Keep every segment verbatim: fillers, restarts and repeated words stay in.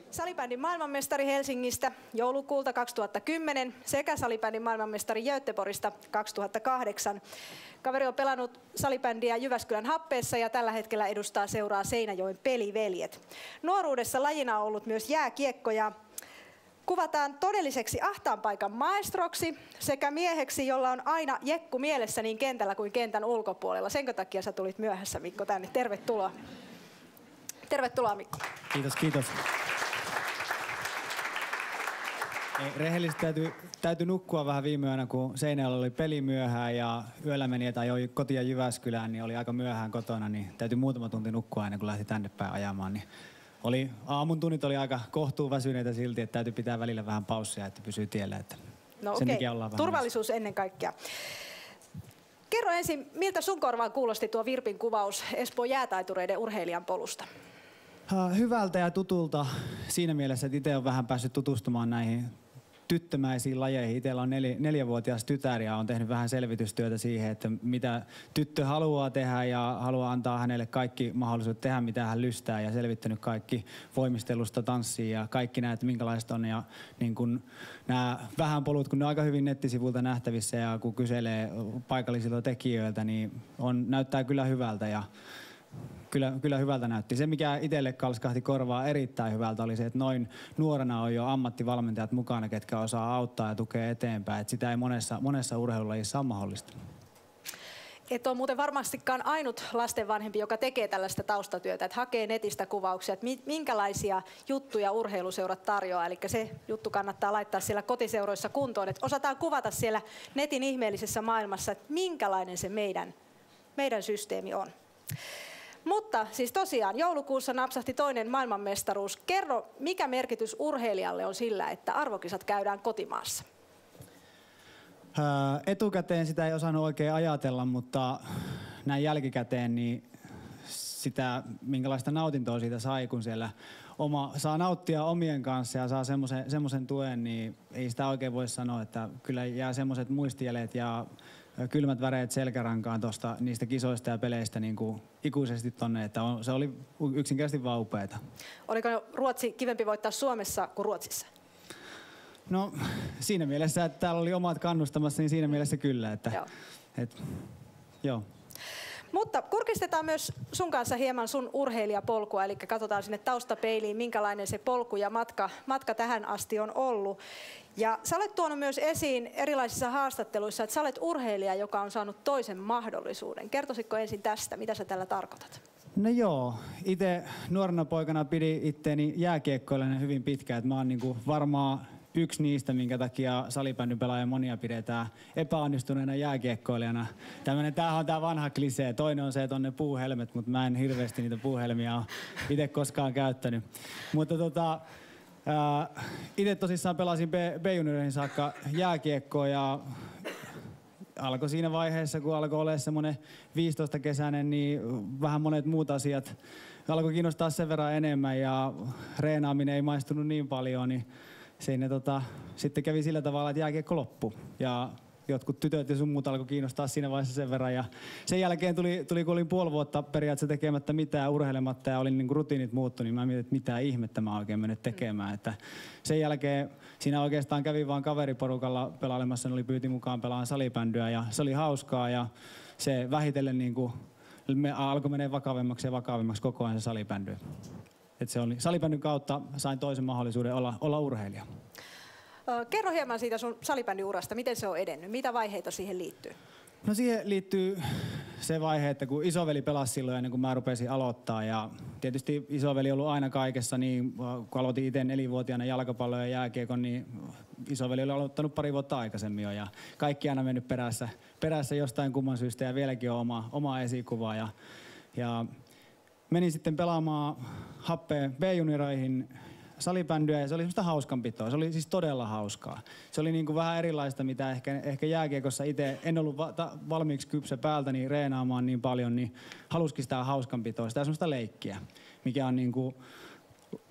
salibändin maailmanmestari Helsingistä joulukuulta kaksituhattakymmenen sekä salibändin maailmanmestari Göteborgista kaksituhattakahdeksan. Kaveri on pelannut salibändiä Jyväskylän Happeessa ja tällä hetkellä edustaa seuraa Seinäjoen Peliveljet. Nuoruudessa lajina on ollut myös jääkiekko ja kuvataan todelliseksi ahtaan paikan maestroksi sekä mieheksi, jolla on aina jekku mielessä niin kentällä kuin kentän ulkopuolella. Senkö takia sä tulit myöhässä, Mikko, tänne? Tervetuloa. Tervetuloa, Mikko. Kiitos, kiitos. Rehellisesti täytyy, täytyy nukkua vähän viime yönä, kun Seinäjoella oli peli myöhään ja yöllä meni, että ajoi kotia Jyväskylään, niin oli aika myöhään kotona, niin täytyy muutama tunti nukkua ennen kuin lähti tänne päin ajamaan. Niin oli, aamun tunnit oli aika kohtuu väsyneitä silti, että täytyy pitää välillä vähän paussia, että pysyy tiellä. Että no okei, okay. Turvallisuus myös ennen kaikkea. Kerro ensin, miltä sun korvaan kuulosti tuo Virpin kuvaus Espoon jäätaitureiden urheilijan polusta? Hyvältä ja tutulta siinä mielessä, että itse olen vähän päässyt tutustumaan näihin tyttömäisiin lajeihin. Itsellä on nel, neljävuotias tytär ja on tehnyt vähän selvitystyötä siihen, että mitä tyttö haluaa tehdä ja haluaa antaa hänelle kaikki mahdollisuudet tehdä, mitä hän lystää ja selvittänyt kaikki voimistelusta, tanssiin ja kaikki näet, minkälaiset on. Ja niin kun nämä vähän polut, kun ne on aika hyvin nettisivulta nähtävissä ja kun kyselee paikallisilta tekijöiltä, niin on, näyttää kyllä hyvältä. Ja Kyllä, kyllä hyvältä näytti. Se, mikä itselle kalskahti korvaa erittäin hyvältä, oli se, että noin nuorena on jo ammattivalmentajat mukana, ketkä osaa auttaa ja tukea eteenpäin. Että sitä ei monessa, monessa urheilulajissa ole mahdollista. Et ole muuten varmastikaan ainut lastenvanhempi, joka tekee tällaista taustatyötä, että hakee netistä kuvauksia, että minkälaisia juttuja urheiluseurat tarjoaa. Eli se juttu kannattaa laittaa siellä kotiseuroissa kuntoon, että osataan kuvata siellä netin ihmeellisessä maailmassa, että minkälainen se meidän, meidän systeemi on. Mutta siis tosiaan joulukuussa napsahti toinen maailmanmestaruus. Kerro, mikä merkitys urheilijalle on sillä, että arvokisat käydään kotimaassa? Ää, etukäteen sitä ei osannut oikein ajatella, mutta näin jälkikäteen niin sitä, minkälaista nautintoa siitä sai, kun siellä oma, saa nauttia omien kanssa ja saa semmoisen, semmoisen tuen, niin ei sitä oikein voi sanoa, että kyllä jää semmoiset muistijäljet ja kylmät väreet selkärankaan tosta, niistä kisoista ja peleistä niin kuin ikuisesti tonne, että on, se oli yksinkertaisesti vaan upeata. Oliko Ruotsi kivempi voittaa Suomessa kuin Ruotsissa? No siinä mielessä, että täällä oli omat kannustamassa, niin siinä mielessä kyllä. Että, joo. Et, joo. Mutta kurkistetaan myös sun kanssa hieman sun urheilijapolkua, eli katsotaan sinne taustapeiliin, minkälainen se polku ja matka, matka tähän asti on ollut. Ja sä olet tuonut myös esiin erilaisissa haastatteluissa, että sä olet urheilija, joka on saanut toisen mahdollisuuden. Kertoisitko ensin tästä, mitä sä tällä tarkoitat? No joo, itse nuorena poikana pidin itteeni jääkiekkoilijana hyvin pitkään, että mä oon niinku varmaan yksi niistä, minkä takia salibändin pelaajan monia pidetään epäonnistuneena jääkiekkoilijana. Tämmönen, tämähän on tää vanha klisee. Toinen on se, että on ne puuhelmet, mutta mä en hirveästi niitä puuhelmia ole itse koskaan käyttänyt. Mutta tota, itse tosissaan pelasin B-junioreihin saakka jääkiekkoa ja alkoi siinä vaiheessa, kun alkoi olla semmoinen viisitoista-kesäinen, niin vähän monet muut asiat alkoi kiinnostaa sen verran enemmän ja reenaaminen ei maistunut niin paljon, niin siinä tota, sitten kävi sillä tavalla, että jääkiekko loppui. Ja jotkut tytöt ja sun muut alkoi kiinnostaa siinä vaiheessa sen verran. Ja sen jälkeen tuli, tuli kun olin puoli vuotta periaatteessa tekemättä mitään, urheilematta ja olin niin kuin rutiinit muuttu, niin mä mietin, että mitä ihmettä mä oikein mennyt tekemään. Että sen jälkeen siinä oikeastaan kävi vaan kaveriporukalla pelailemassa, ne oli pyyti mukaan pelaan salibändyä ja se oli hauskaa ja se vähitellen niin kuin me alkoi menee vakavemmaksi ja vakavemmaksi koko ajan se salibändy. Että se oli salibändyn kautta sain toisen mahdollisuuden olla, olla urheilija. Kerro hieman siitä sun salibändyurasta, miten se on edennyt, mitä vaiheita siihen liittyy? No siihen liittyy se vaihe, että kun isoveli pelasi silloin ennen kuin mä rupesin aloittaa ja tietysti isoveli on ollut aina kaikessa, niin kun aloitin itse nelivuotiaana jalkapallon ja jääkiekon, niin isoveli oli aloittanut pari vuotta aikaisemmin jo ja kaikki aina mennyt perässä, perässä jostain kumman syystä ja vieläkin on oma, oma esikuva ja, ja menin sitten pelaamaan Happeen B-junioreihin salibändyä ja se oli semmoista hauskanpitoa. Se oli siis todella hauskaa. Se oli niin kuin vähän erilaista, mitä ehkä, ehkä jääkiekossa itse en ollut va- ta- valmiiksi kypsä päältä niin reenaamaan niin paljon, niin haluskin sitä hauskanpitoa, sitä semmoista leikkiä, mikä on niin kuin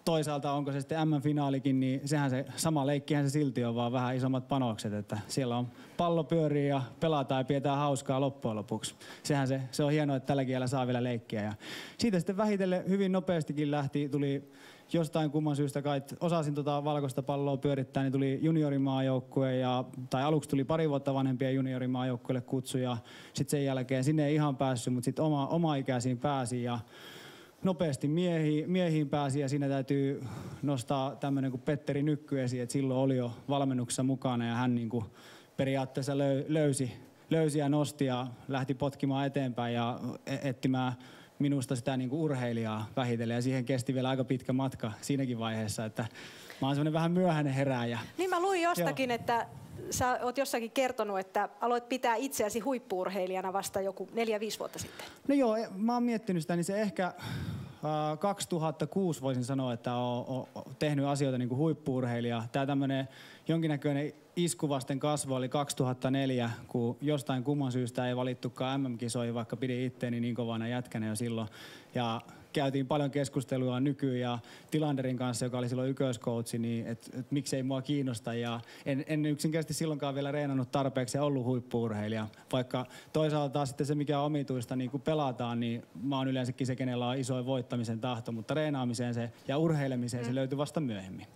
toisaalta onko se sitten M M-finaalikin, niin sehän se sama leikkihän se silti on, vaan vähän isommat panokset, että siellä on pallo pyörii ja pelataan ja pidetään hauskaa loppujen lopuksi. Sehän se, se on hienoa, että tällä kielellä saa vielä leikkiä. Ja siitä sitten vähitellen hyvin nopeastikin lähti, tuli jostain kumman syystä kai, osasin tota valkoista palloa pyörittää, niin tuli juniorimaajoukkue, ja, tai aluksi tuli pari vuotta vanhempia juniorimaajoukkueille kutsu, ja sitten sen jälkeen sinne ei ihan päässyt, mutta sitten oma, oma ikäisiin pääsi, ja nopeasti miehiin, miehiin pääsi, ja siinä täytyy nostaa tämmöinen kuin Petteri Nykky esiin, että silloin oli jo valmennuksessa mukana, ja hän niin kuin periaatteessa löy, löysi, löysi ja nosti ja lähti potkimaan eteenpäin ja etsimään minusta sitä niin kuin urheilijaa vähitellen, ja siihen kesti vielä aika pitkä matka siinäkin vaiheessa, että mä oon semmoinen vähän myöhäinen herääjä. Niin mä luin jostakin, Joo. että sä oot jossakin kertonut, että aloit pitää itseäsi huippu-urheilijana vasta joku neljä viisi vuotta sitten. No joo, mä oon miettinyt sitä, niin se ehkä Uh, kaksituhattakuusi voisin sanoa, että olen tehnyt asioita niin kuin huippu-urheilija. Tämä tämmöinen jonkinnäköinen iskuvasten kasvu oli kaksituhattaneljä, kun jostain kumman syystä ei valittukaan M M-kisoihin, vaikka pidin itteeni niin kovana jätkänä jo silloin. Ja käytiin paljon keskustelua Nyky ja Tilanderin kanssa, joka oli silloin ykköskoutsi, niin että et, miksei mua kiinnosta. Ja en, en yksinkertaisesti silloinkaan vielä reenannut tarpeeksi ja ollut huippu-urheilija. Vaikka toisaalta taas sitten se, mikä on omituista, niin kun pelataan, niin mä oon yleensäkin se, kenellä on isoin voittamisen tahto, mutta reenaamiseen se ja urheilemiseen mm. se löytyi vasta myöhemmin.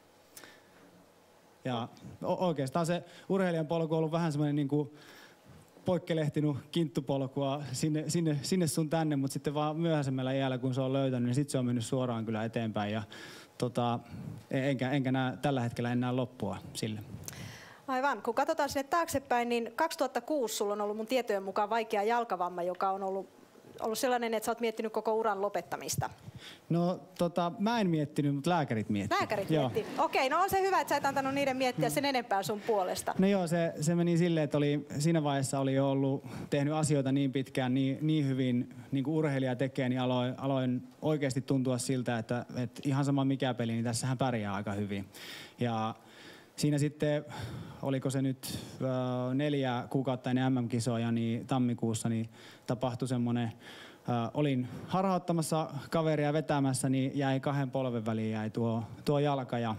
Ja oikeastaan se urheilijan polku on ollut vähän semmoinen niin kuin poikkelehtinut kinttupolkua sinne, sinne, sinne sun tänne, mutta sitten vaan myöhäisemmällä iällä, kun se on löytänyt, niin sitten se on mennyt suoraan kyllä eteenpäin. Ja, tota, enkä, enkä näe, tällä hetkellä en näe loppua sille. Aivan. Kun katsotaan sinne taaksepäin, niin kaksituhattakuusi sulla on ollut mun tietojen mukaan vaikea jalkavamma, joka on ollut, ollut sellainen, että sä oot miettinyt koko uran lopettamista. No tota, mä en miettinyt, mutta lääkärit miettivät. Lääkärit mietti. Okei, no on se hyvä, että sä et antanut niiden miettiä sen enempää sun puolesta. No joo, se, se meni silleen, että oli, siinä vaiheessa oli jo ollut tehnyt asioita niin pitkään, niin, niin hyvin, niin kuin urheilija tekee, niin aloin, aloin oikeasti tuntua siltä, että, että ihan sama mikä peli, niin tässähän pärjää aika hyvin. Ja siinä sitten, oliko se nyt äh, neljä kuukautta ennen M M-kisoja, niin tammikuussa niin tapahtui semmoinen, äh, olin harhauttamassa kaveria vetämässä, niin jäi kahden polven väliin jäi tuo, tuo jalka. Ja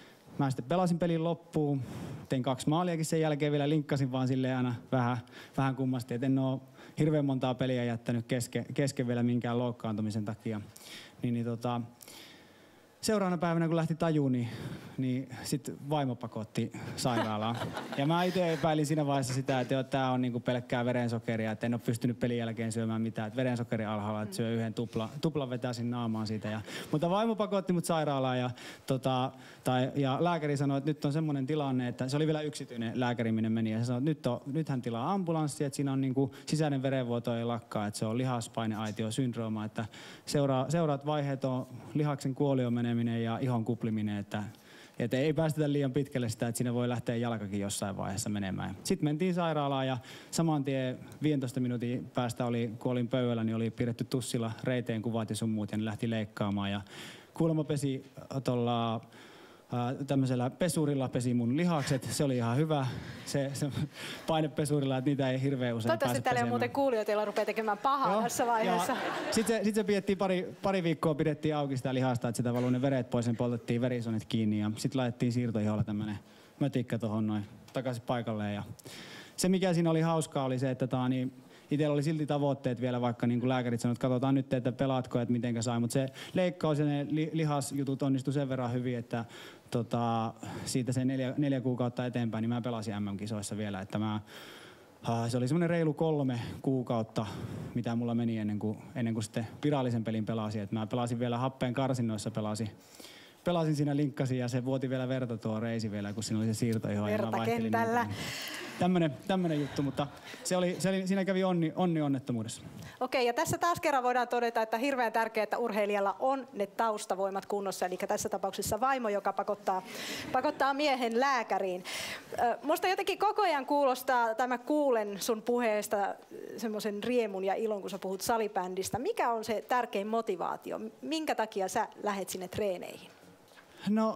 mä sitten pelasin pelin loppuun, tein kaksi maaliakin sen jälkeen, vielä linkkasin vaan silleen aina vähän, vähän kummasti, että en ole hirveän montaa peliä jättänyt kesken, kesken vielä minkään loukkaantumisen takia. Niin, niin tota, seuraavana päivänä, kun lähti tajuun, niin, niin sitten vaimo pakotti sairaalaan. Ja mä itse epäilin siinä vaiheessa sitä, että tämä on niinku pelkkää verensokeria, että en ole pystynyt pelin jälkeen syömään mitään. Että verensokeri alhaalla, että syö yhden tupla, tuplan vetäisin naamaan siitä. Ja, mutta vaimo pakotti mut sairaalaan ja, tota, tai, ja lääkäri sanoi, että nyt on semmoinen tilanne, että se oli vielä yksityinen lääkäri, minne meni. Ja se sanoi, että nyt, on, nyt hän tilaa ambulanssi, että siinä on niinku sisäinen verenvuoto ei lakkaa, että se on lihaspaineaitiosyndrooma, että seura, seuraat vaiheet on lihaksen kuolion meneminen ja ihon kupliminen, että, että ei päästetä liian pitkälle sitä, että siinä voi lähteä jalkakin jossain vaiheessa menemään. Sitten mentiin sairaalaan ja saman tien viisitoista minuutin päästä, oli, kun olin pöydällä, niin oli piirretty tussilla reiteen kuvat ja sun muut ja ne lähti leikkaamaan. Ja kuulemma pesi tuolla tämmöisellä pesurilla pesi mun lihakset, se oli ihan hyvä, se, se painepesurilla, että niitä ei hirveän usein Toivottavasti pääse täällä ei pesemään. muuten kuulijoita, joilla rupeaa tekemään pahaa Joo, tässä vaiheessa. Sitten se, sit se pidettiin pari, pari viikkoa pidettiin auki sitä lihasta, että sitä valui ne veret pois, sen poltettiin verisonit kiinni ja sitten laitettiin siirtoiholla tämmönen mötikkä tohon noin takaisin paikalleen. Ja se mikä siinä oli hauskaa oli se, että tää, niin itsellä oli silti tavoitteet vielä, vaikka niin kuin lääkärit sanoivat, että katsotaan nyt, että pelaatko, että mitenkä sai. Mutta se leikkaus ja ne li- lihasjutut onnistui sen verran hyvin, että tota, siitä se neljä, neljä kuukautta eteenpäin, niin mä pelasin M M-kisoissa vielä. Että mä, uh, se oli semmoinen reilu kolme kuukautta, mitä mulla meni ennen kuin, ennen kuin sitten virallisen pelin pelasin. Et mä pelasin vielä happeen karsinnoissa, pelasin. Pelasin siinä, linkkasin ja se vuoti vielä verta tuo reisi vielä, kun siinä oli se siirto ihan. Vertakentällä. Tämmönen, tämmönen juttu, mutta se oli, se oli, siinä kävi onni, onni onnettomuudessa. Okei, ja tässä taas kerran voidaan todeta, että hirveän tärkeää, että urheilijalla on ne taustavoimat kunnossa, eli tässä tapauksessa vaimo, joka pakottaa, pakottaa miehen lääkäriin. Musta jotenkin koko ajan kuulostaa, tai mä kuulen sun puheesta semmoisen riemun ja ilon, kun sä puhut salibändistä. Mikä on se tärkein motivaatio? Minkä takia sä lähet sinne treeneihin? No,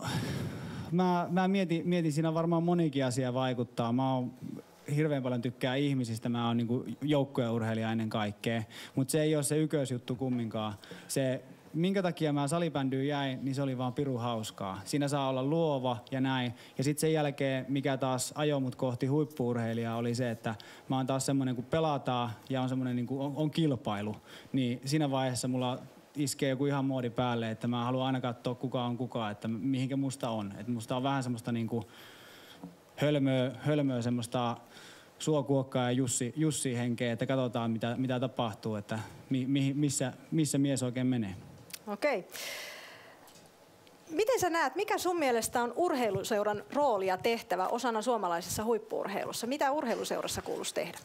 mä, mä mietin, mietin, siinä varmaan monikin asia vaikuttaa. Mä oon hirveän paljon tykkää ihmisistä, mä oon niinku joukkueurheilija ennen kaikkea. Mutta se ei ole se ykkösjuttu kumminkaan. Se minkä takia mä salibändyyn jäin, niin se oli vaan pirun hauskaa. Siinä saa olla luova ja näin. Ja sitten sen jälkeen, mikä taas ajoi mut kohti huippu-urheilijaa, oli se, että mä oon taas semmonen, kun pelataan ja on semmonen, niin kuin on, on kilpailu, niin siinä vaiheessa mulla iskee joku ihan moodi päälle, että mä haluan aina katsoa, kuka on kuka, että mihinkä musta on. Että musta on vähän semmoista niin kuin hölmöä, hölmöä semmoista suokuokkaa ja Jussi, Jussi henkeä, että katsotaan mitä, mitä tapahtuu, että mi, mi, missä, missä mies oikein menee. Okei. Miten sä näet, mikä sun mielestä on urheiluseuran rooli ja tehtävä osana suomalaisessa huippu-urheilussa? Mitä urheiluseurassa kuuluisi tehdä?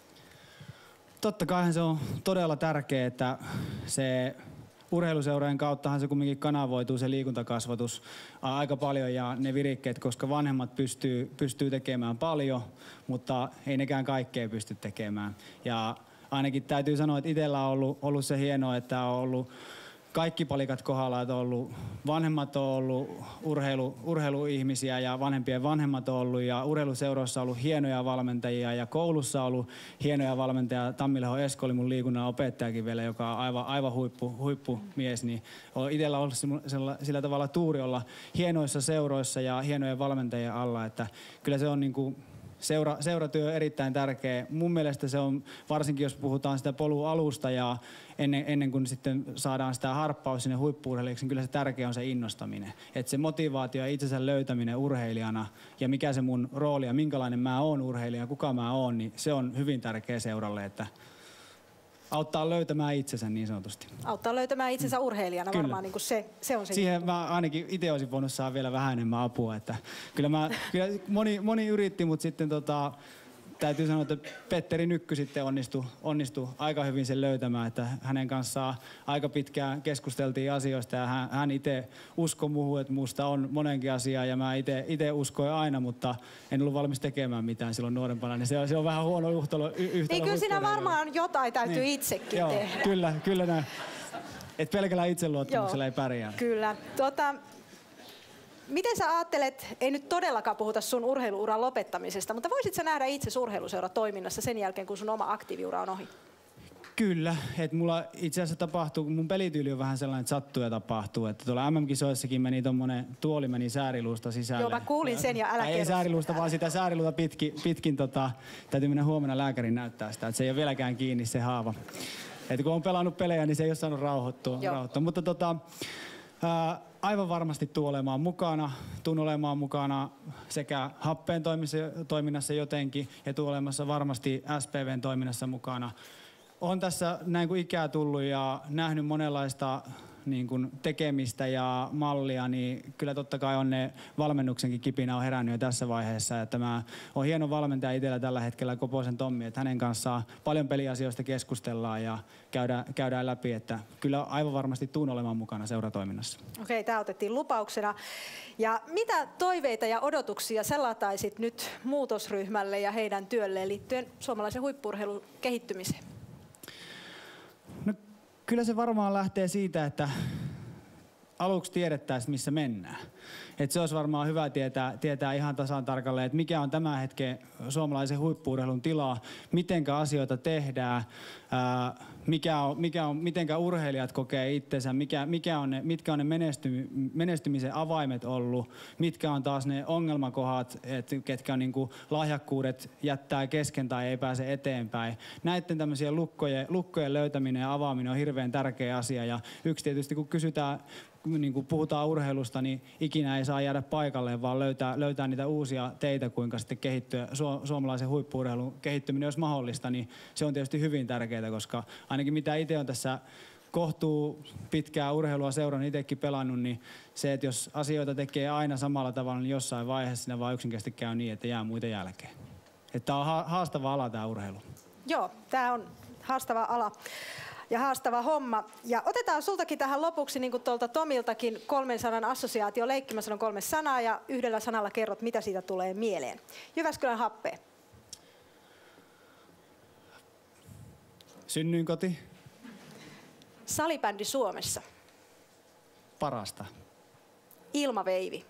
Totta kai se on todella tärkeää, että se urheiluseurojen kauttahan se kumminkin kanavoituu se liikuntakasvatus aika paljon ja ne virikkeet, koska vanhemmat pystyy, pystyy tekemään paljon, mutta ei nekään kaikkea pysty tekemään. Ja ainakin täytyy sanoa, että itsellä on ollut, ollut se hienoa, että on ollut kaikki palikat kohdalla, että on ollut, vanhemmat on ollut urheilu, urheiluihmisiä ja vanhempien vanhemmat on ollut ja urheiluseuroissa on ollut hienoja valmentajia ja koulussa on ollut hienoja valmentajia. Tammileho Esko oli mun liikunnan opettajakin vielä, joka on aivan, aivan huippu, huippumies. Niin on itsellä ollut sillä, sillä tavalla tuuri olla hienoissa seuroissa ja hienojen valmentajien alla, että kyllä se on niin kuin Seura, seuratyö on erittäin tärkeä. Mun mielestä se on, varsinkin jos puhutaan sitä polun alusta ja ennen, ennen kuin sitten saadaan sitä harppaus sinne huippu-urheilijaksi, niin kyllä se tärkeä on se innostaminen. Että se motivaatio ja itsensä löytäminen urheilijana ja mikä se mun rooli ja minkälainen mä oon urheilija, kuka mä oon, niin se on hyvin tärkeä seuralle, että auttaa löytämään itsensä niin sanotusti. Auttaa löytämään itsensä urheilijana kyllä. Varmaan niin kuin se, se on se. Siihen mä ainakin itse olisin voinut saada vielä vähän enemmän apua. Että kyllä mä, kyllä moni, moni yritti, mutta sitten tota, täytyy sanoa, että Petteri Nykky sitten onnistui, onnistui aika hyvin sen löytämään. Että hänen kanssaan aika pitkään keskusteltiin asioista ja hän, hän itse uskoi muuhun, että musta on monenkin asiaa ja mä itse uskoin aina, mutta en ollut valmis tekemään mitään silloin nuorempana. Niin se, on, se on vähän huono yhtälö. yhtälö niin kyllä siinä varmaan jotain täytyy niin itsekin Joo, tehdä. Kyllä, kyllä näin. Että pelkällä itseluottamuksella ei pärjää. Kyllä. Tuota, miten sä ajattelet, ei nyt todellakaan puhuta sun urheiluuran lopettamisesta, mutta voisit sä nähdä itse urheiluseuratoiminnassa sen jälkeen, kun sun oma aktiiviura on ohi? Kyllä, että mulla itse asiassa tapahtuu, kun mun pelityyli on vähän sellainen, että sattuu ja tapahtuu. Että tuolla M M-kisoissakin meni tommonen tuoli meni sääriluusta sisälle. Joo, mä kuulin sen ja älä kerro. Ei sääriluusta, vaan sitä sääriluuta pitkin, pitkin tota, täytyy mennä huomenna lääkärin näyttää sitä, että se ei ole vieläkään kiinni se haava. Että kun on pelannut pelejä, niin se ei ole saanut rauhoittua. rauhoittua. Mutta tota, ää, aivan varmasti tuun olemaan mukana, tuun olemaan mukana sekä happeen toiminnassa jotenkin ja tuun olemassa varmasti S P V:n toiminnassa mukana. Olen tässä näin kuin ikää tullut ja nähnyt monenlaista niin kuin tekemistä ja mallia, niin kyllä totta kai on ne valmennuksenkin kipinä on herännyt jo tässä vaiheessa. Että mä oon hieno valmentaja itsellä tällä hetkellä Koposen Tommi, että hänen kanssaan paljon peliasioista keskustellaan ja käydään, käydään läpi, että kyllä aivan varmasti tuun olemaan mukana seuratoiminnassa. Okei, tämä otettiin lupauksena. Ja mitä toiveita ja odotuksia sä lataisit nyt muutosryhmälle ja heidän työlleen liittyen suomalaisen huippu-urheilun kehittymiseen? No, kyllä se varmaan lähtee siitä, että aluksi tiedettäisiin, missä mennään. Et se olisi varmaan hyvä tietää, tietää ihan tasan tarkalleen, että mikä on tämän hetken suomalaisen huippu-urheilun tila, mitenkä asioita tehdään, ää, mikä on, mikä on, mitenkä urheilijat kokee itsensä, mikä, mikä on ne, mitkä on ne menesty, menestymisen avaimet ollut, mitkä on taas ne ongelmakohdat, että ketkä on niinku lahjakkuudet jättää kesken tai ei pääse eteenpäin. Näiden tämmöisiä lukkojen, lukkojen löytäminen ja avaaminen on hirveän tärkeä asia ja yksi tietysti kun kysytään, niin kun puhutaan urheilusta, niin ikinä ei saa jäädä paikalle, vaan löytää, löytää niitä uusia teitä, kuinka sitten kehittyä, su, suomalaisen huippu-urheilun kehittyminen olisi mahdollista, niin se on tietysti hyvin tärkeää, koska ainakin mitä itse on tässä kohtuu pitkää urheilua seurannut, itsekin pelannut, niin se, että jos asioita tekee aina samalla tavalla, niin jossain vaiheessa siinä vaan yksinkertaisesti käy niin, että jää muita jälkeen. Että tämä on haastava ala tämä urheilu. Joo, tämä on haastava ala. Ja haastava homma. Ja otetaan sultakin tähän lopuksi, niin kuin tuolta Tomiltakin, kolmen sanan assosiaatio leikki. Mä sanon kolme sanaa ja yhdellä sanalla kerrot, mitä siitä tulee mieleen. Jyväskylän Happea. Synnyinkoti. Salibändi Suomessa. Parasta. Ilmaveivi.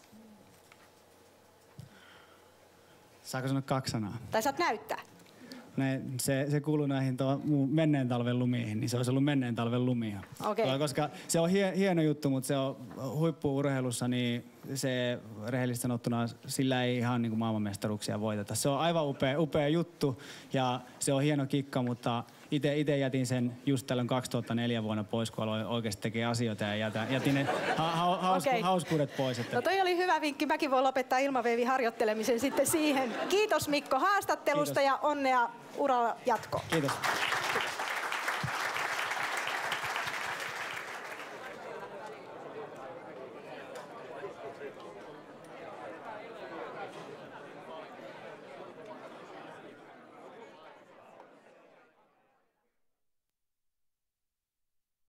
Saako sanoa kaksi sanaa? Tai saat näyttää. Ne, se, se kuuluu näihin tuo, menneen talven lumiin, niin se olisi ollut menneen talven lumia. Okay. Koska se on hie, hieno juttu, mutta se on huippu-urheilussa, niin se rehellisesti sanottuna sillä ei ihan niin kuin maailmanmestaruuksia voiteta. Se on aivan upea, upea juttu ja se on hieno kikka, mutta itse jätin sen just tällöin kaksituhattaneljä vuonna pois, kun aloin oikeasti tekemään asioita ja jätin, jätin ne ha, ha, haus, okay. hauskuudet pois. Että... No toi oli hyvä vinkki. Mäkin voin lopettaa ilmaveiviharjoittelemisen sitten siihen. Kiitos Mikko haastattelusta. Kiitos. Ja onnea uralla jatkoon. Kiitos.